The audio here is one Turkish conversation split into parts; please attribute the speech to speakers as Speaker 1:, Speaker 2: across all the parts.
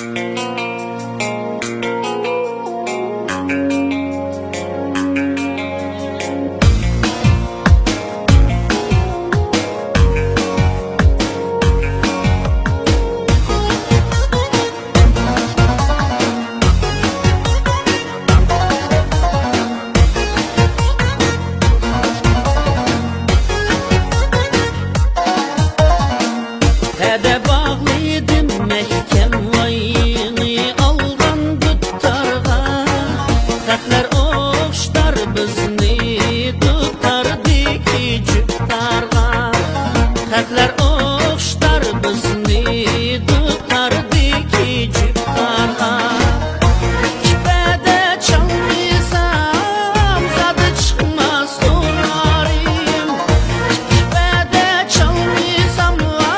Speaker 1: Hədə bağlıydım məhkəm vayını aldan tutarğa. Xətlər oxşlar bizni tutardı ki cübtarğa. Xətlər oxşlar bizni tutardı ki cübtarğa. Kibədə çalmıysam zadı çıxmaz olarım. Kibədə çalmıysam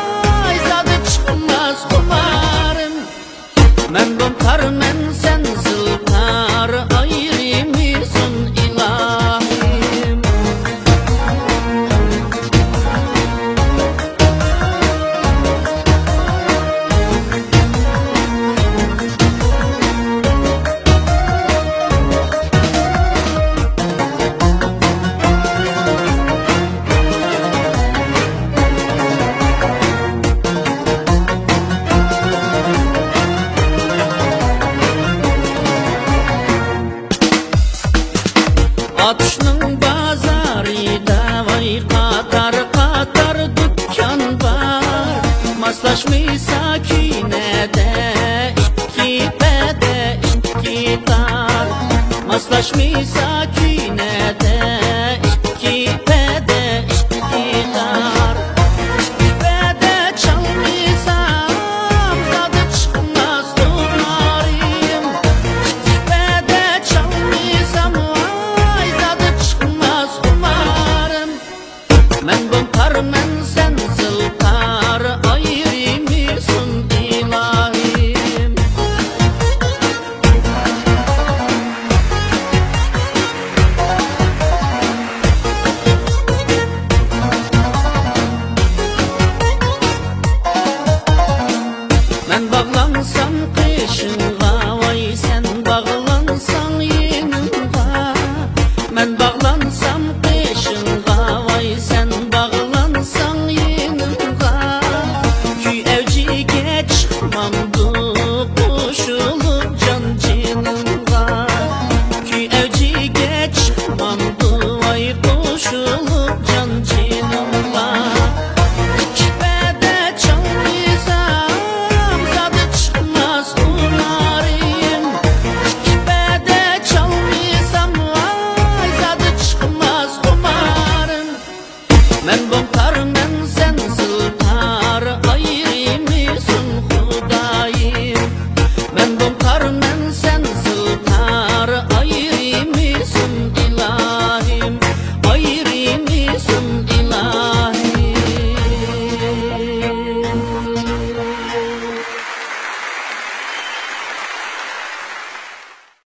Speaker 1: mən bomtar, mən sən zıltar, ayrımızın ilahim. Atışның bazarıda vay qatar dükkan var. Maslaşmış sakinədə iki tar. Maslaşmış sakinədə iki tar. Kibədə çalmıysam zadı çıxmaz olarım. Kibədə çalmıysam mən bomtar, mən sən zıltar, ayrımızın ilahim. Mən bağlansam qışınğa, vay sən bağlansan yenimğa. Mən bağlansam qışınğa, vay sən bağlansan yenimğa. Ki əvcigə çıxmamdı qoşulub can cinimğa. Ki əvcigə çıxmamdı vay qoşulub can cinimğa. Kibədə çalmıysam zadı çıxmaz olarım. Kibədə çalmıysam vay zadı çıxmaz olarım. Mən bomtar, mən sən zıltar, ayrımızın Xudayım. Mən bomtar, mən